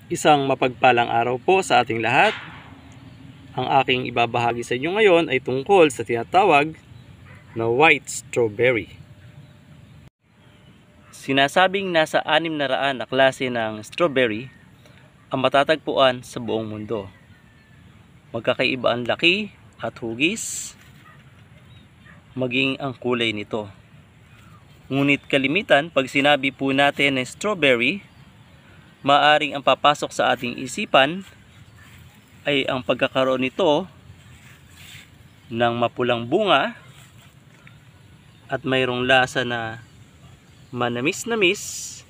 Isang mapagpalang araw po sa ating lahat. Ang aking ibabahagi sa inyo ngayon ay tungkol sa tinatawag na white strawberry. Sinasabing nasa 600 na klase ng strawberry ang matatagpuan sa buong mundo. Magkakaiba ang laki at hugis, maging ang kulay nito. Ngunit kalimitan, pag sinabi po natin na strawberry, maaring ang papasok sa ating isipan ay ang pagkakaroon nito ng mapulang bunga at mayroong lasa na manamis-namis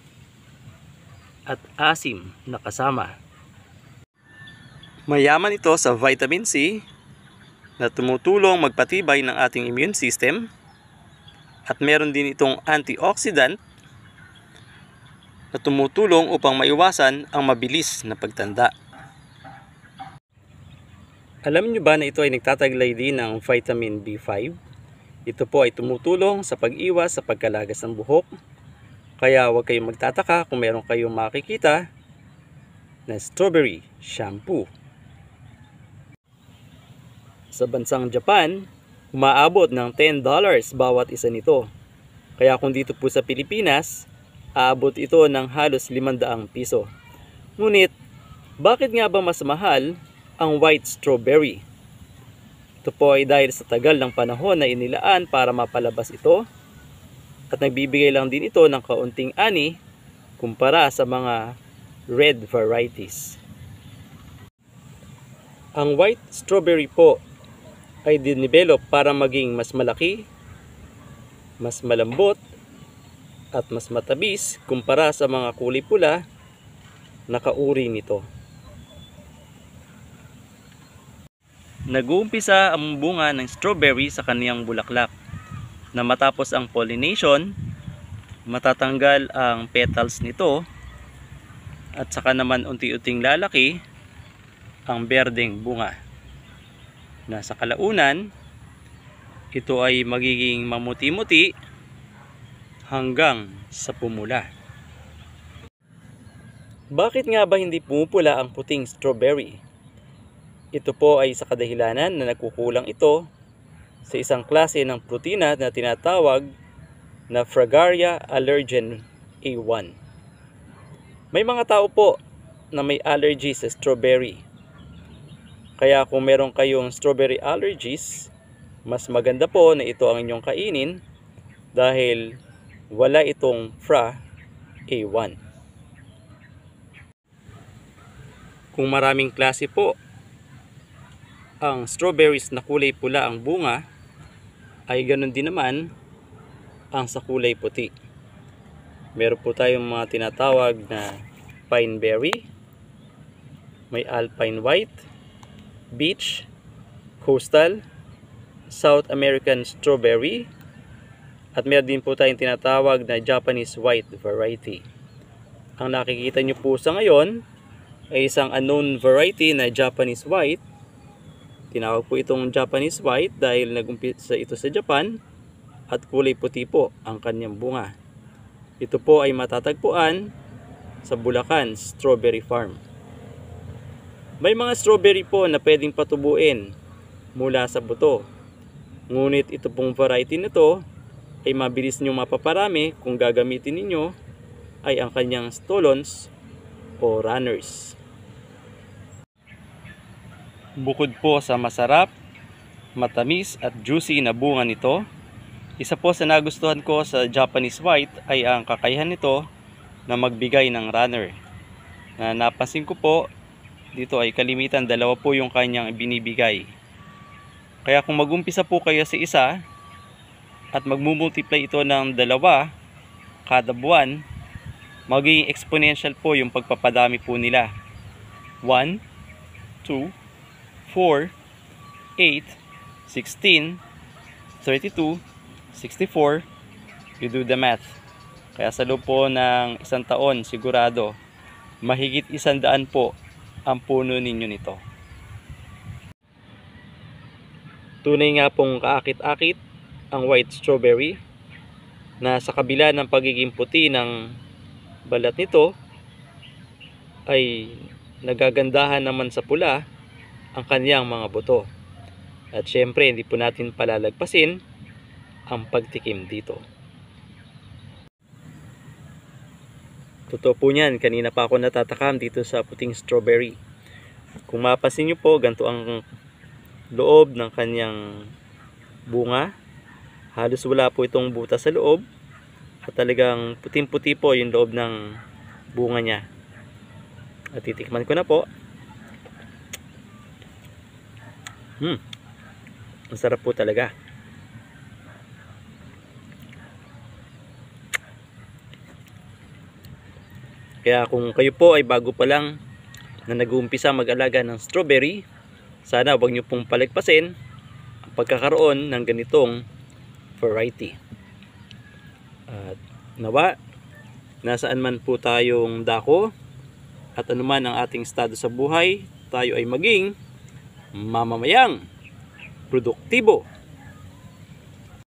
at asim na kasama. Mayaman ito sa vitamin C na tumutulong magpatibay ng ating immune system at meron din itong antioxidant na tumutulong upang maiwasan ang mabilis na pagtanda. Alam niyo ba na ito ay nagtataglay din ng vitamin B5? Ito po ay tumutulong sa pag-iwas sa pagkalagas ng buhok. Kaya huwag kayong magtataka kung meron kayong makikita na strawberry shampoo. Sa bansang Japan, umaabot ng $10 bawat isa nito. Kaya kung dito po sa Pilipinas, aabot ito ng halos 500 piso. Ngunit, bakit nga ba mas mahal ang white strawberry? Ito po ay dahil sa tagal ng panahon na inilaan para mapalabas ito at nagbibigay lang din ito ng kaunting ani kumpara sa mga red varieties. Ang white strawberry po ay dinevelop para maging mas malaki, mas malambot, at mas matabis kumpara sa mga kulay pula na kauri nito. Nag-uumpisa ang bunga ng strawberry sa kaniyang bulaklak na matapos ang pollination, matatanggal ang petals nito at saka naman unti-unting lalaki ang berdeng bunga. Na sa kalaunan, ito ay magiging mamuti-muti hanggang sa pumula. Bakit nga ba hindi pumupula ang puting strawberry? Ito po ay sa kadahilanan na nagkukulang ito sa isang klase ng protina na tinatawag na Fragaria allergen A1. May mga tao po na may allergy sa strawberry. Kaya kung meron kayong strawberry allergies, mas maganda po na ito ang inyong kainin dahil wala itong Fra A1. Kung maraming klase po ang strawberries na kulay pula ang bunga, ay ganun din naman ang sa kulay puti. Meron po tayong mga tinatawag na pine berry, may alpine white, beach, coastal, South American strawberry, at meron din po tayong tinatawag na Japanese white variety. Ang nakikita nyo po sa ngayon ay isang unknown variety na Japanese white. Tinawag po itong Japanese white dahil nag-umpisa ito sa Japan at kulay puti po ang kanyang bunga. Ito po ay matatagpuan sa Bulacan Strawberry Farm. May mga strawberry po na pwedeng patubuin mula sa buto. Ngunit ito pong variety nito ay mabilis nyo mapaparami kung gagamitin ninyo ay ang kanyang stolons o runners. Bukod po sa masarap, matamis at juicy na bunga nito, isa po sa nagustuhan ko sa Japanese white ay ang kakayahan nito na magbigay ng runner. Na napansin ko po, dito ay kalimitan 2 po yung kanyang binibigay. Kaya kung magumpisa po kayo sa isa at magmumultiply ito ng 2 kada buwan, magiging exponential po yung pagpapadami po nila. 1, 2, 4, 8, 16, 32, 64, you do the math. Kaya sa loob po ng 1 taon, sigurado, mahigit 100 po ang puno ninyo nito. Tunay nga pong kaakit-akit ang white strawberry na sa kabila ng pagiging puti ng balat nito ay nagagandahan naman sa pula ang kaniyang mga buto. At syempre, hindi po natin palalagpasin ang pagtikim dito. Totoo po niyan, kanina pa ako natatakam dito sa puting strawberry. Kung mapapansin nyo po, ganito ang loob ng kanyang bunga. Halos wala po itong butas sa loob. At talagang puting-puti po yung loob ng bunga niya. At titikman ko na po. Masarap po talaga. Kaya kung kayo po ay bago pa lang na nag-uumpisa mag-alaga ng strawberry, sana huwag nyo pong palagpasin ang pagkakaroon ng ganitong variety. At nawa, nasaan man po tayong dako at anuman ang ating estado sa buhay, tayo ay maging mamamayang produktibo.